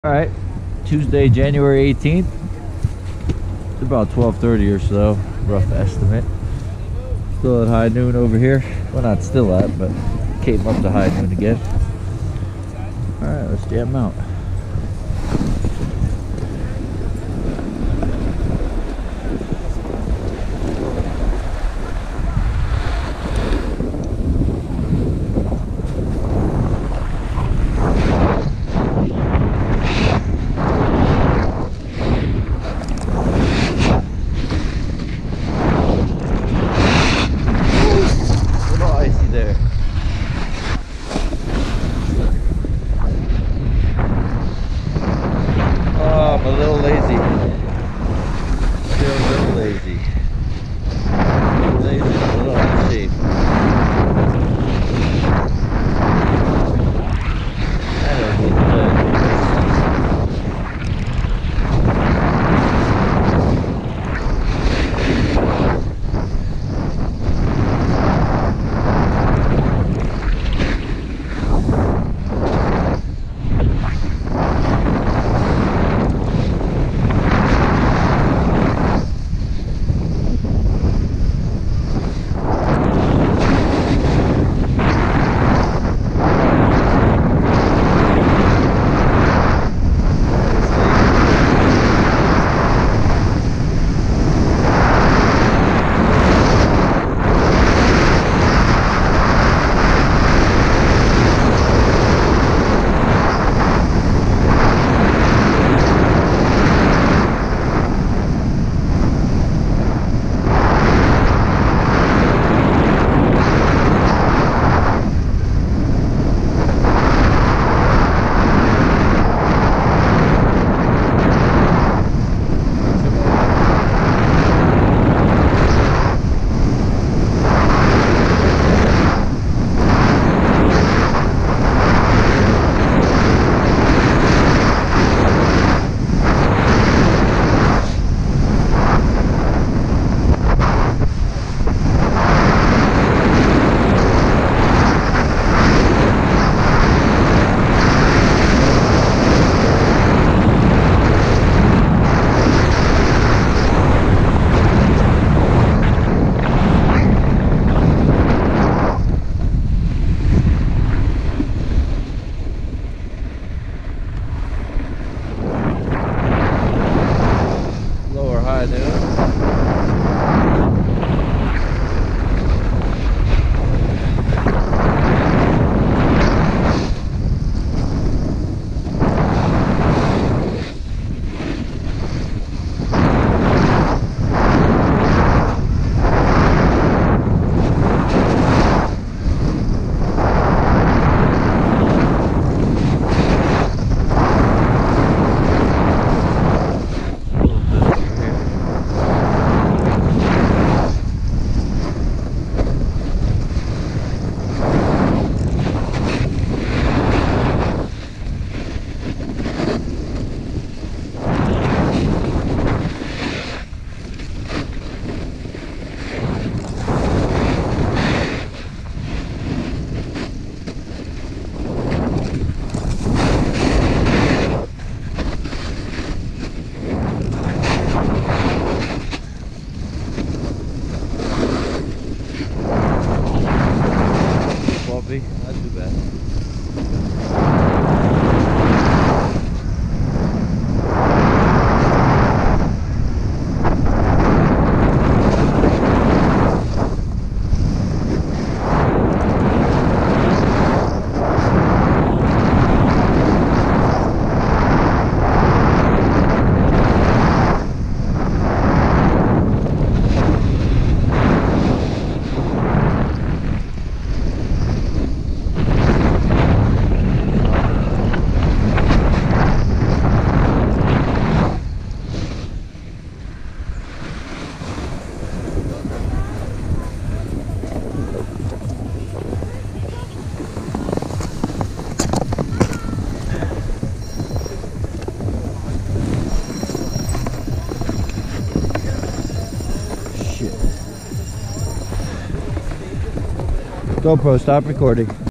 All right, Tuesday, January 18th. It's about 12:30 or so, rough estimate. Still at high noon over here. Well, not still at, but came up to high noon again. All right, let's jam out. There. Oh, I'm a little lazy. Still a little lazy. Lazy, a little out of shape. I don't need to. Not too bad. GoPro, stop recording.